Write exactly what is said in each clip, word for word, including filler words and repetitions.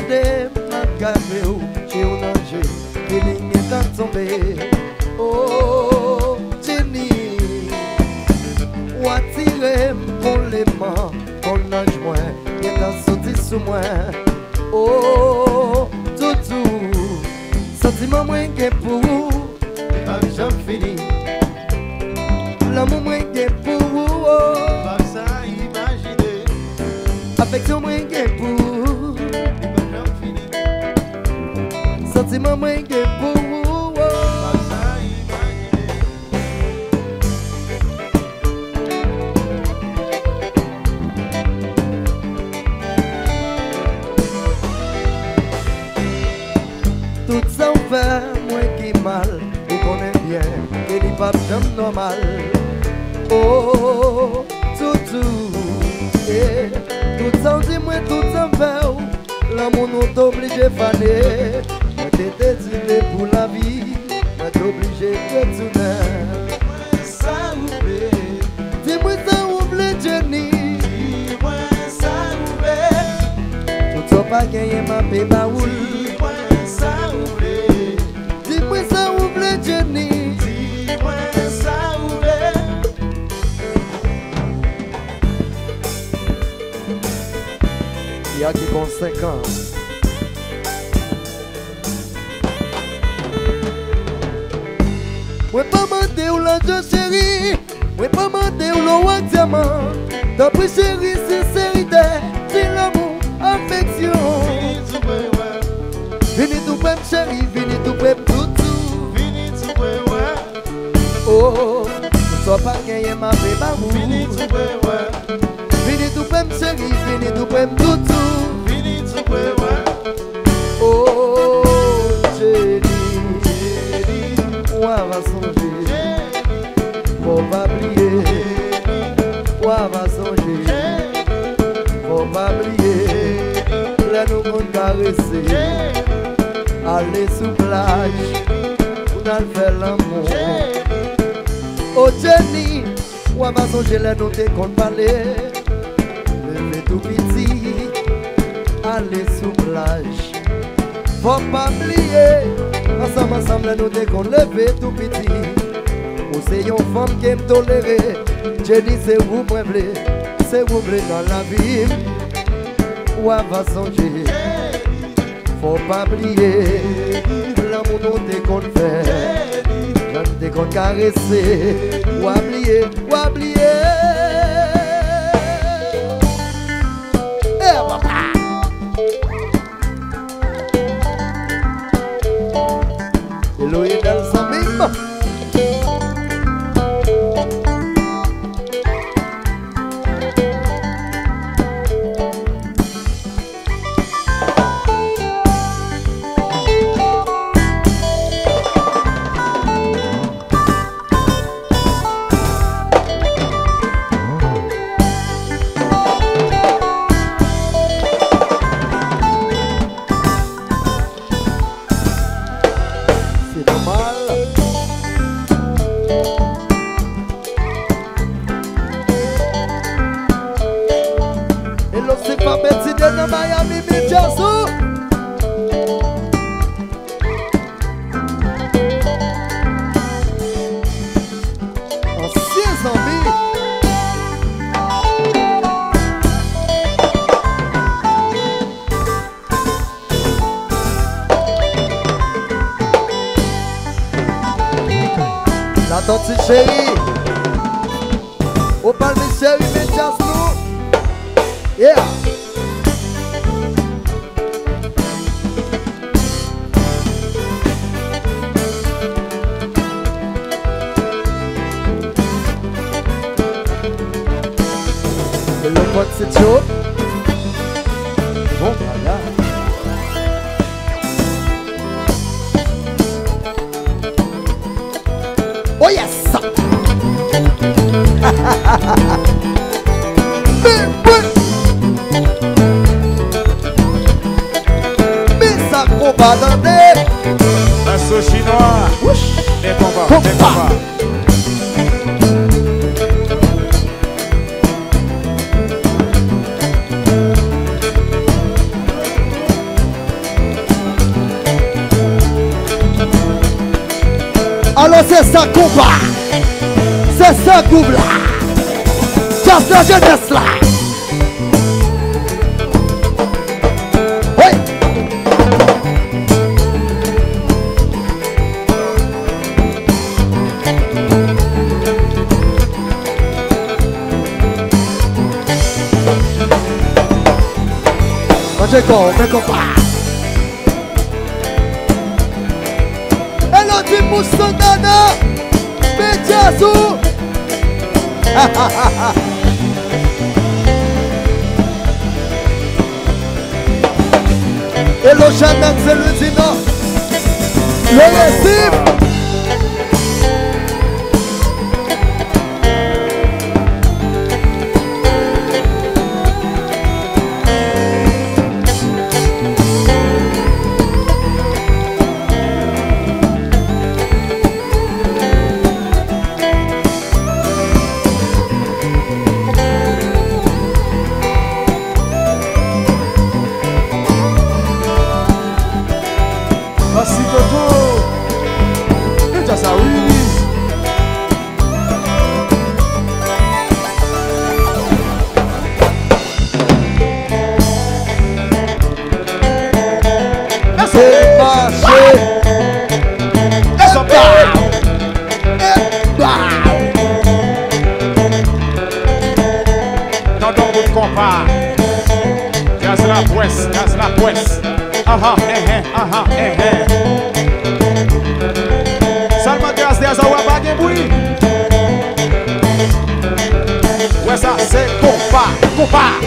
garder, m'a gardé ou j'ai un danger, qui ligne est tombé. Oh, Jenny, ou attiré pour les mains, pour nage moi, qui est sauté sous moi. Oh, toutou, sentiment moins que pour vous, pas jamais fini. L'amour moins que pour vous, pas ça imaginer. Affection moins que pour vous, pas jamais fini. Sentiment moins que pour vous, pas ça imaginer. Tout ça on fait, moi qui mal, vous connaissez bien, qu'il n'est pas jamais normal. Oh, tout tout, yeah. Tout ça on dit moi, tout ça on fait, l'amour nous t'oblige à faner. Moi t'es désiré pour la vie, moi t'oblige à tourner. Dis-moi ça oublie, dis-moi ça oublie Jenny. Dis-moi ça oublie, tout ça pas gagné ma paix baoul. Dis-moi ça oublie Jenny. Dis-moi ça oublie. Il y a qui conséquence. Moi pas mandé ou l'argent chéri. Moi pas mandé ou le roi diamant. D'après chéri sincérité, c'est l'amour, affection. Vini tout près chéri, vini tout près toutou. Vini tout près ouais. Oh, ne sois pas gagné ma bébé. Vini tout près ouais. Vini tout près chéri, vini tout près toutou. Vini tout près ouais. Oh, Jenny, Jenny, on va songer. Faut pas oublier. On va songer. Faut pas oublier. Là nous on caresser. Aller sous plage, on a fait l'amour. Oh Jenny, ou à ma songer les noter qu'on parlait. Lever tout petit, aller sous plage. Faut pas oublier, ensemble, ensemble, les noter qu'on lever tout petit. Ou c'est une femme qui me tolère. Jenny, c'est vous moi voulez, c'est vous voulez dans la vie. Ou à ma songer. Faut pas oublier, l'amour nous t'es qu'on fait, j'en t'es qu'on caresser, ou oublier, ou oublier. Eh papa! Eloïe dans le samim. Miami Beach, ancien zombie. La tante chérie, au palme chérie, mais just nous. Yeah. Le pote c'est chaud. Bon voilà. Oh yes. Mais ça combat dans des un saut chinois. Des combats, des combats. c'est ça combat. C'est ça groupe là. Just la jeunesse là. Oui. Mangez quoi, mais combat. Hello, Tim Moussandana. Mediazou. Hello, Jeannette, c'est le Zino. Le récif. Aha, eh, eh, aha, eh, eh. Seulement grâce à ça, on va pas bruit. Ouais, ça, c'est compas, compas.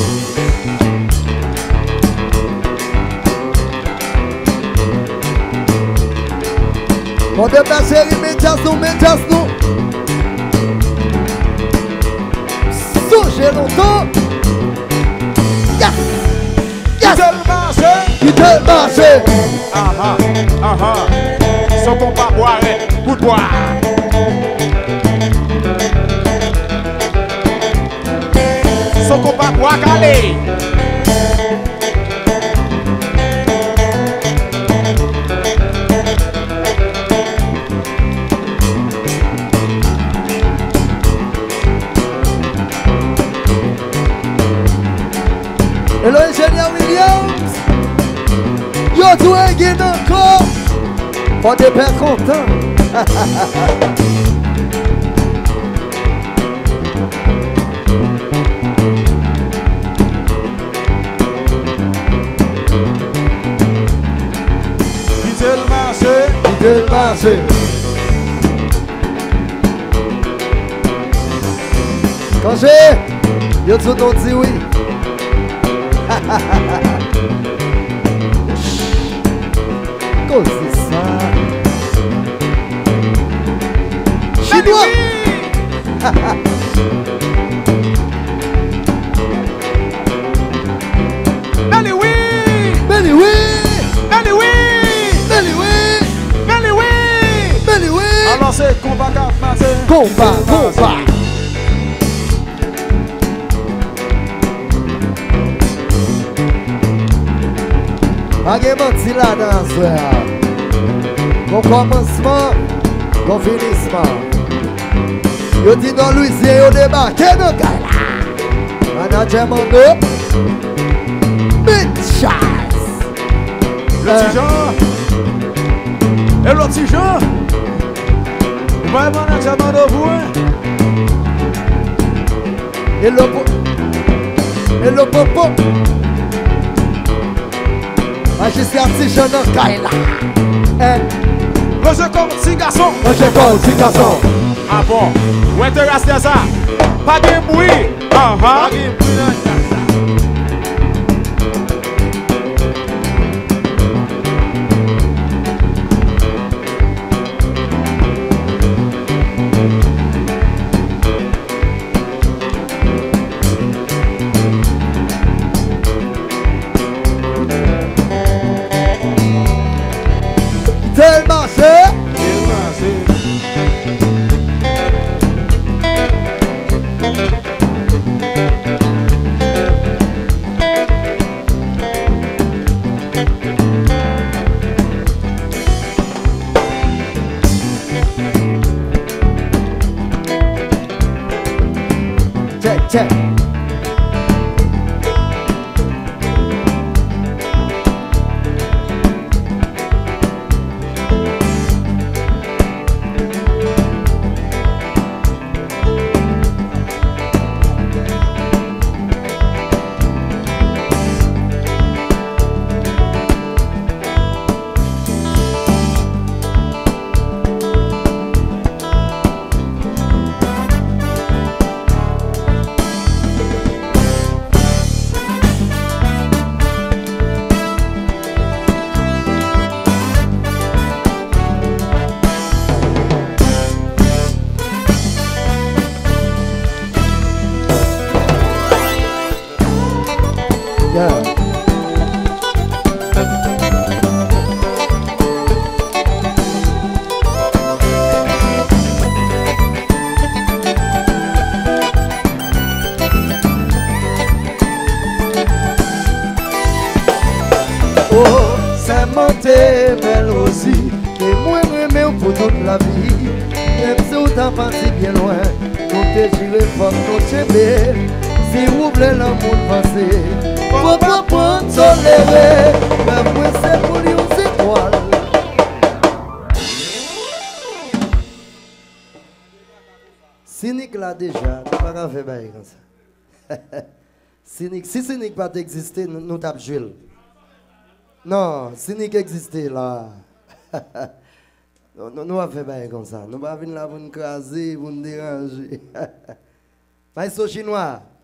On déplacer immédiatement, nous, immédiatement. Songez longtemps. Yes! Yes! Qui te marche? Ah ah, ah ah. Sans compas boire, pour boire. Sans compas boire, calé. Hello, ingénieur Williams. Yo, tu es guide encore. On est bien content. Quittez le marché. Quittez le marché. Quand j'ai, yo, tu t'en dis oui. Qu'est-ce que c'est ça? Chinois! Belly oui! Belly oui! Belly oui! Belly oui! Belly oui! Belly oui! Alors c'est combat cap matin. Combat, combat! Agé menti là dans ce soir. Bon commencement, bon finissement. Yo dit dans Louisiane, yo débarqué dans Gala. Manager Mando, Big Charles. Le petit Jean. Et le petit Jean. Vous voyez manager Mando vous? Et le Et le popo. Magicien petit jeune dans Gala. Le jeu comme petit garçon. Le jeu comme petit garçon. Ah bon? Où intéresse ça? Pas de bruit. Ah ah. Pas de bruit là. Tellement c'est. Yeah. Oh, c'est monté belle aussi, et moi remets pour toute la vie. Même si on t'a parti bien loin, on te tiré fort, on te belle. Si vous voulez l'amour passer, faut pas prendre son lever. Mais moi c'est pour lui aux étoiles. Cynique là déjà, nous pas qu'à faire bail comme ça. Cynique, si cynique pas exister, nous nous tapons Jules. Non, cynique existait là. Nous nous avons fait bail comme ça. Nous pas venir là pour nous craser, pour nous déranger. Maïso chinois.